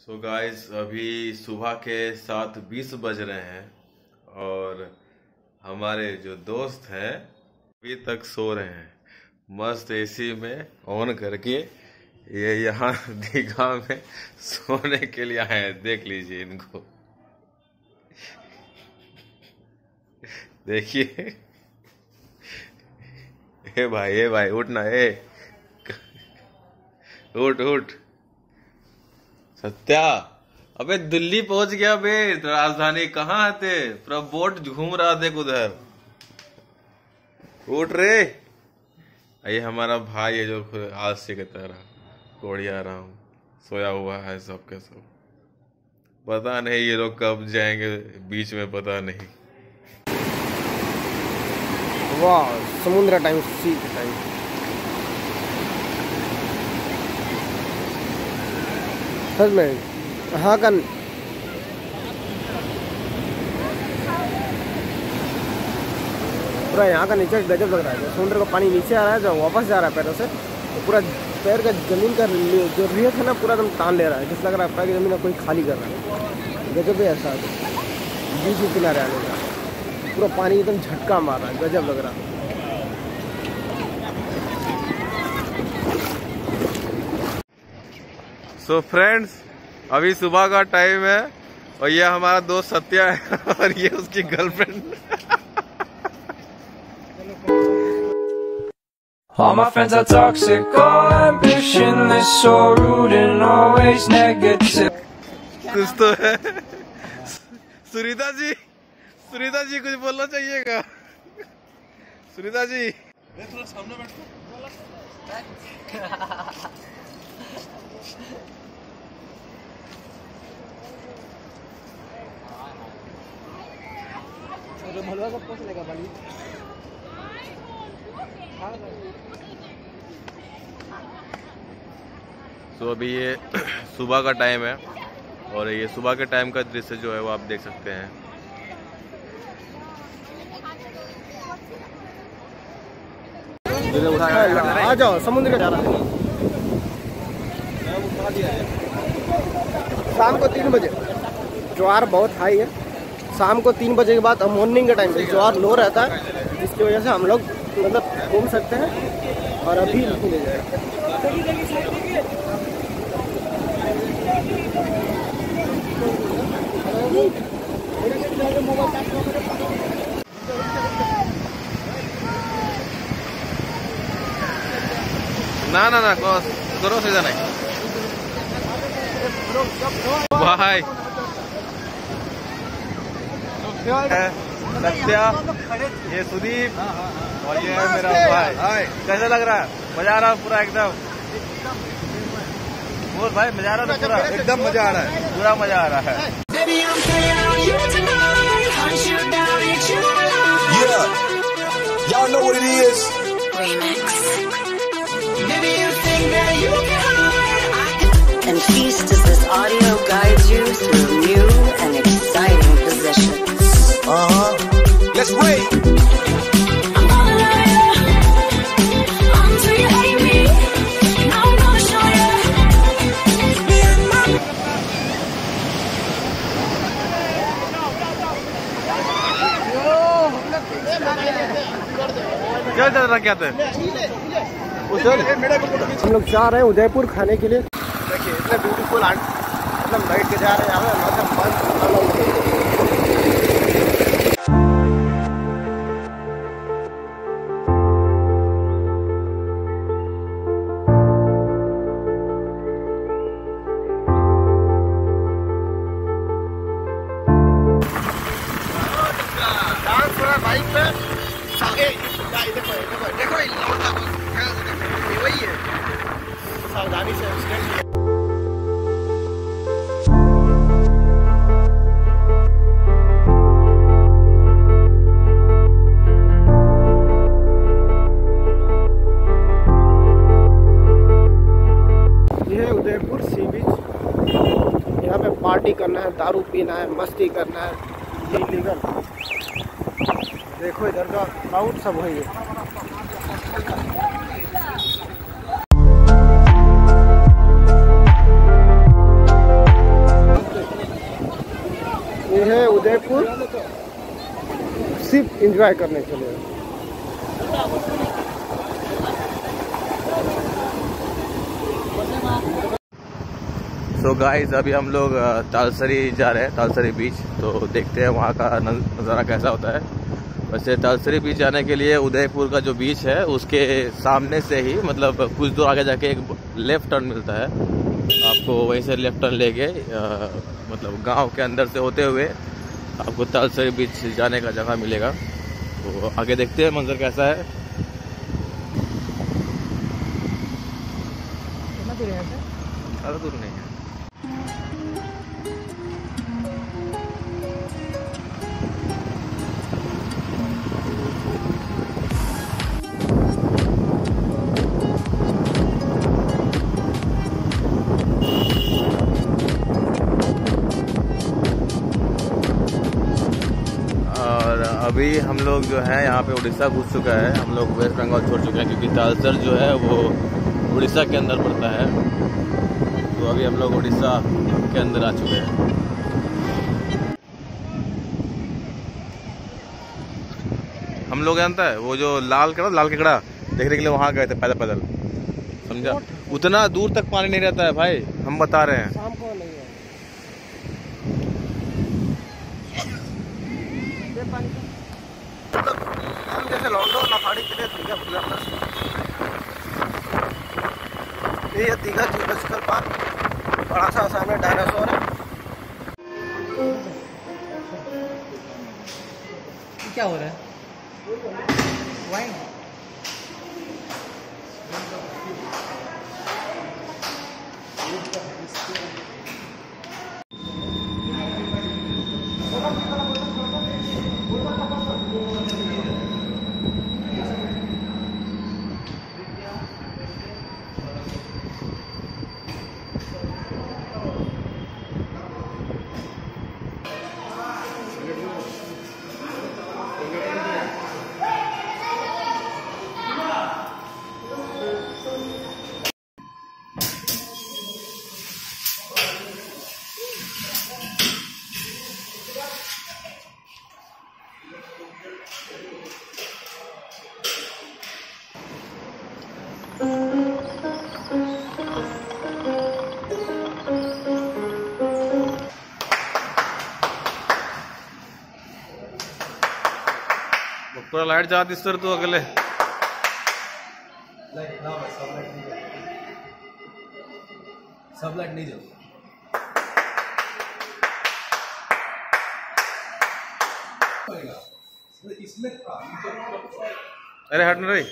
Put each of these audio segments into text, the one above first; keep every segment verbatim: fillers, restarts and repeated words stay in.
So guys अभी सुबह के सात बीस बज रहे हैं और हमारे जो दोस्त हैं अभी तक सो रहे हैं मस्त एसी में ऑन करके। ये यहाँ दीघा में सोने के लिए आए हैं। देख लीजिए इनको, देखिए। ए भाई ए भाई उठना, ए उठ उठ। सत्या अबे दिल्ली पहुंच गया बे, राजधानी। कहाँ आते पूरा बोट घूम रहा, देख उधर। उठ रे। ये हमारा भाई है जो आलसी की तरह कोड़िया राम सोया हुआ है। सब के सब पता नहीं ये लोग कब जाएंगे बीच में, पता नहीं। वाह, समुद्र टाइम, सी टाइम। सच में हाँ का पूरा यहाँ का नीचे गजब लग रहा है। समुद्र का पानी नीचे आ रहा है, जब वापस जा रहा है पैरों से तो पूरा पैर का जमीन का जो रेत है ना पूरा एकदम तान ले रहा है। जिस लग रहा है पैर की जमीन कोई खाली कर रहा है। गजब है ऐसा बीच में किनारे आने का, पूरा पानी एकदम झटका मार रहा है, गजब लग रहा है। सो so फ्रेंड्स अभी सुबह का टाइम है और ये हमारा दोस्त सत्या है और ये उसकी girlfriend. All my friends are toxic, all ambitionless, so rude and always negative. कुछ तो है। सुनीता जी, सुनीता जी कुछ बोलना चाहिएगा। सुनीता जी थोड़ा सामने बैठो। तो so, अभी ये सुबह का टाइम है और ये सुबह के टाइम का दृश्य जो है वो आप देख सकते हैं। आ जाओ, समुद्र का जा रहा है। शाम को तीन बजे ज्वार बहुत हाई है। शाम को तीन बजे के बाद मॉर्निंग के टाइम पे ज्वार लो रहता है, जिसकी वजह से हम लोग मतलब घूम सकते हैं। और अभी ले जाएगा ना ना ना करो सीधा नहीं भाई। सत्या, ये सुदीप और ये है मेरा भाई। कैसा लग रहा है? मजा आ रहा है पूरा एकदम? बोल भाई, मजा आ रहा है पूरा? एकदम मजा आ रहा है, पूरा मजा आ रहा है। Y'all know what it is. And feast as this audio guides you through new and exciting positions. Uh-huh. Let's wait. I'm gonna love you until you hate me. And I'm gonna show you. Me and my क्या चल रहा, क्या थे? हम लोग जा रहे हैं उदयपुर खाने के लिए। देखिए इतना ब्यूटीफुल मतलब बैठ के जा रहे हैं यहाँ। डांस हो रहा है बाइक पे। देखो देखो देखो वही है, सावधानी से स्टैंड। ये है उदयपुर सी बीच। यहाँ पे पार्टी करना है, दारू पीना है, मस्ती करना है, ये लीगल। देखो इधर का क्राउड सब वही है। उदयपुर सिर्फ एंजॉय करने के लिए। सो गाइस अभी हम लोग तालसरी जा रहे हैं, तालसरी बीच। तो देखते हैं वहाँ का नज़ारा कैसा होता है। वैसे तालसरी बीच जाने के लिए उदयपुर का जो बीच है उसके सामने से ही मतलब कुछ दूर आगे जाके एक लेफ़्ट टर्न मिलता है। आपको वहीं से लेफ़्ट टर्न लेके मतलब गांव के अंदर से होते हुए आपको तालसरी बीच जाने का जगह मिलेगा। तो आगे देखते हैं मंजर कैसा है। कितना दूर है? ज़्यादा दूर नहीं है। अभी हम लोग जो है यहाँ पे उड़ीसा घुस चुका है। हम लोग वेस्ट बंगाल छोड़ चुके हैं क्योंकि तालसर जो है वो उड़ीसा के अंदर पड़ता है। तो अभी हम लोग उड़ीसा के अंदर आ चुके हैं। हम लोग जानता है वो जो लाल कड़ा लाल केकड़ा देखने के लिए वहाँ गए थे पैदल पैदल, समझा। उतना दूर तक पानी नहीं रहता है भाई, हम बता रहे हैं। शाम को नहीं है हम जैसे लॉन्डो लफाड़ी के लिए दीघा खुला प्लस ये दीघा जूलॉजिकल पार्क बड़ा सा सामने डायनासोर है। क्या हो रहा है? वाइन पूरा लाइट जाती सर तो अगले लाइट ना सब लाइट नहीं जलती, सब लाइट नहीं जलती। इसमें अरे हट नहीं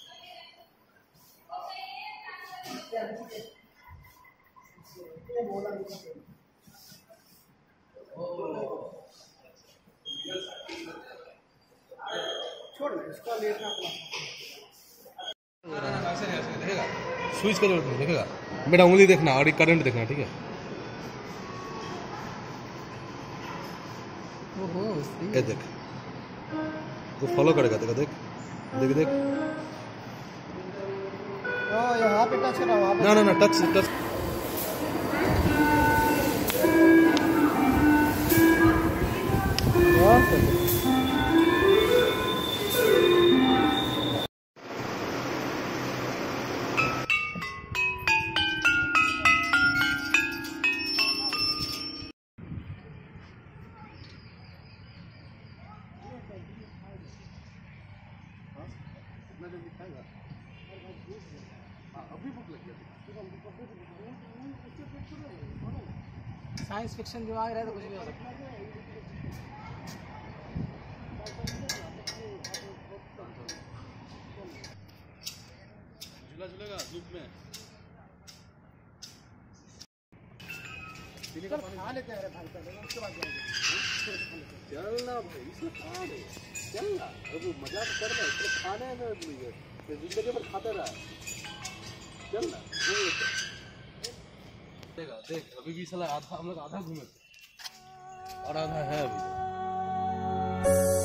देखेगा, स्विच का जरूरत नहीं देखेगा। मेरा उंगली देखना और करंट देखना, ठीक है। ये देख, तो फॉलो करेगा, देखा देख देख देख। यहाँ पे टच करा, वहाँ पे ना ना ना टच टच साइंस फिक्शन दिमाग रहे तो कुछ भी हो सकता है। झूला झूलेगा धूप में। खा लेते हैं भाई पहले, उसके बाद चलना भाई, इसमें खा ले, चलना। अब मजा तो करना, इसमें खाने में जिंदगी भर खाता रहा। चलना देखा देख, अभी भी साला आधा हम लोग आधा घूमे और आधा है अभी।